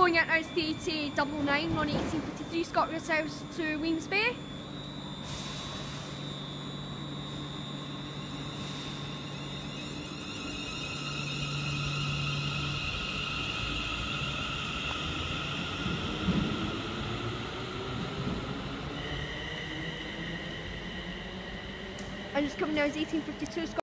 going out now, it's 3099 on 1853 ScotRail South to Weems Bay. And just coming now is 1852 Scott.